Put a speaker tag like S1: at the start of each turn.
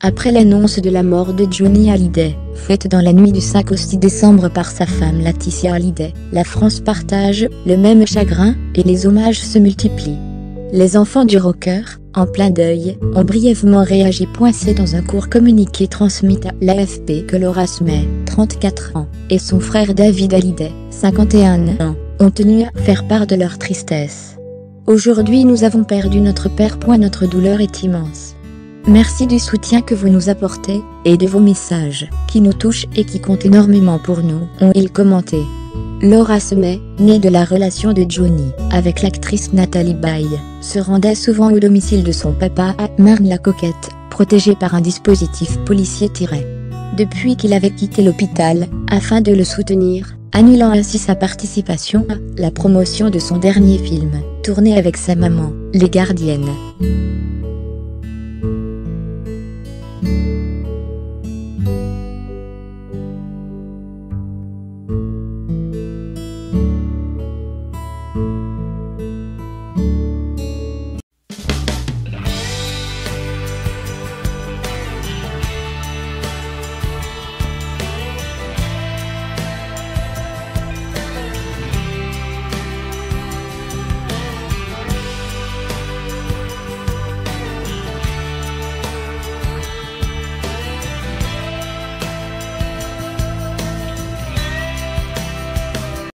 S1: Après l'annonce de la mort de Johnny Hallyday, faite dans la nuit du 5 au 6 décembre par sa femme Laetitia Hallyday, la France partage le même chagrin, et les hommages se multiplient. Les enfants du rocker, en plein deuil, ont brièvement réagi. C'est dans un court communiqué transmis à l'AFP que Laura May, 34 ans, et son frère David Hallyday, 51 ans, ont tenu à faire part de leur tristesse. Aujourd'hui nous avons perdu notre père. Notre douleur est immense. Merci du soutien que vous nous apportez, et de vos messages, qui nous touchent et qui comptent énormément pour nous, ont-ils commenté. Laura May, née de la relation de Johnny avec l'actrice Nathalie Baye, se rendait souvent au domicile de son papa à Marne-la-Coquette, protégée par un dispositif policier. Depuis qu'il avait quitté l'hôpital, afin de le soutenir, annulant ainsi sa participation à la promotion de son dernier film, tourné avec sa maman, Les Gardiennes.